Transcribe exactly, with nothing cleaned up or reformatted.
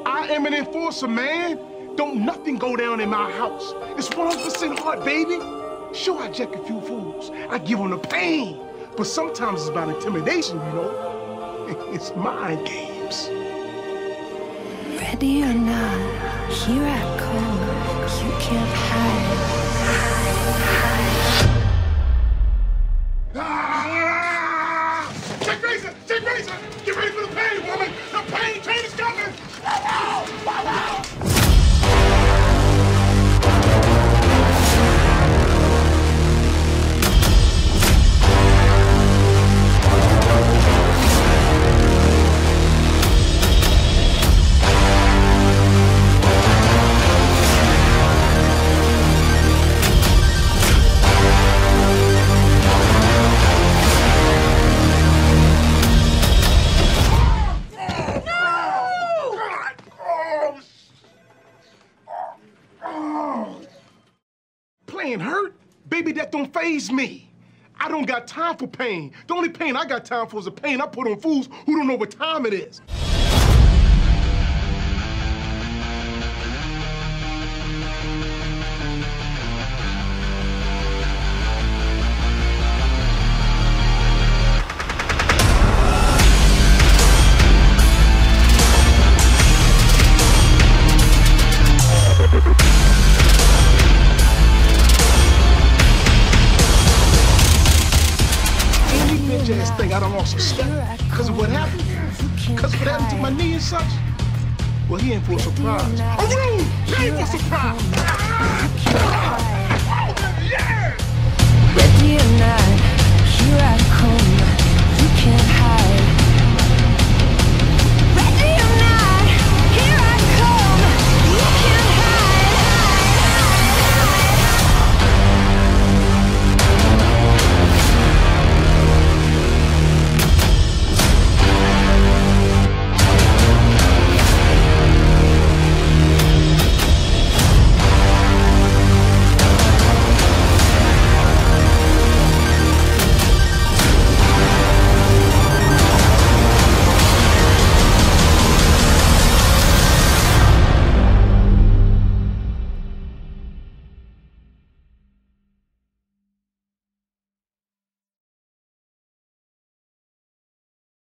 I am an enforcer, man. Don't nothing go down in my house. It's one hundred percent heart, baby. Sure, I jack a few fools. I give them the pain. But sometimes it's about intimidation, you know? It's mind games. Ready or not, here I come. You can't hide. Ah! Take razor! Take razor! Get ready for the pain, woman! The pain train is coming! Playing hurt? Baby, that don't faze me. I don't got time for pain. The only pain I got time for is the pain I put on fools who don't know what time it is. Ass thing, I done lost a step. Because of what happened? Because of what happened to my knee and such? Well, he ain't for a surprise. Oh, no! He ain't for a surprise! Ready or not, here I come.